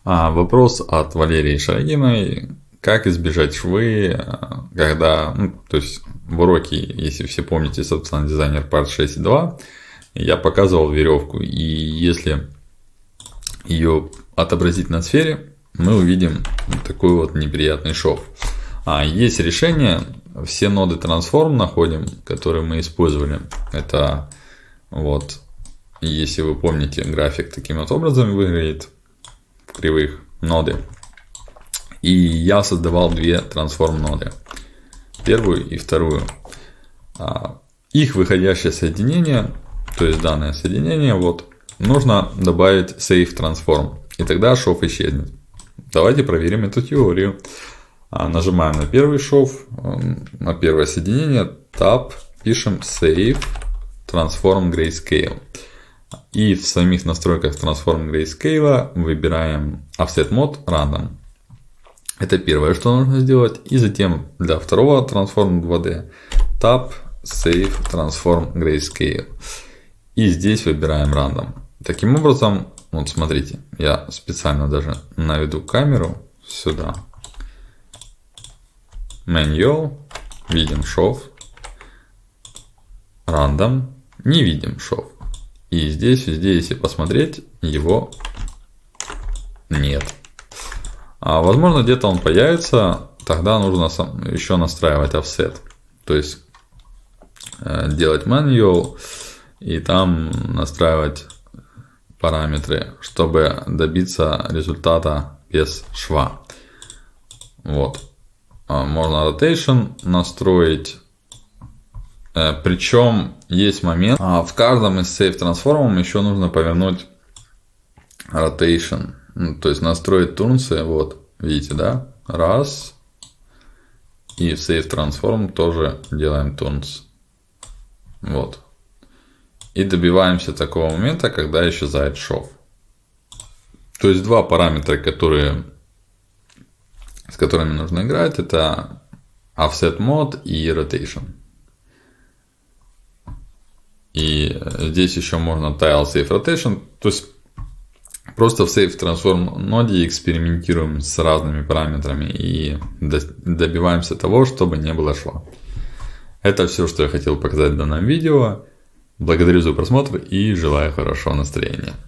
Вопрос от Валерии Шарагиной. Как избежать швы, когда, то есть в уроке, если все помните, собственно, дизайнер Part 6.2, я показывал веревку, и если ее отобразить на сфере, мы увидим такой вот неприятный шов. Есть решение, все ноды Transform находим, которые мы использовали. Это вот, если вы помните, график таким вот образом выглядит в кривых ноды. И я создавал две Transform ноды, первую и вторую. Их выходящее соединение, то есть данное соединение, вот, нужно добавить Save Transform, и тогда шов исчезнет. Давайте проверим эту теорию. Нажимаем на первый шов, на первое соединение, Tab, пишем Save Transform Grayscale. И в самих настройках Transform Grayscale выбираем Offset Mode Random. Это первое, что нужно сделать. И затем для второго Transform 2D Tab, Save Transform Grayscale. И здесь выбираем Random. Таким образом, вот смотрите, я специально даже наведу камеру сюда. Manual, видим шов. Random, не видим шов. И здесь, везде, если посмотреть, его нет. Возможно, где-то он появится, тогда нужно еще настраивать offset. То есть делать manual и там настраивать параметры, чтобы добиться результата без шва. Вот. Можно rotation настроить. Причем есть момент. В каждом из Save Transform еще нужно повернуть rotation. То есть настроить турнсы. Вот, видите, да? Раз. И в Save Transform тоже делаем turns. Вот. И добиваемся такого момента, когда исчезает шов. То есть два параметра, с которыми нужно играть, это Offset Mode и Rotation. И здесь еще можно Tile Save Rotation. То есть просто в Save Transform ноде экспериментируем с разными параметрами и добиваемся того, чтобы не было шва. Это все, что я хотел показать в данном видео. Благодарю за просмотр и желаю хорошего настроения.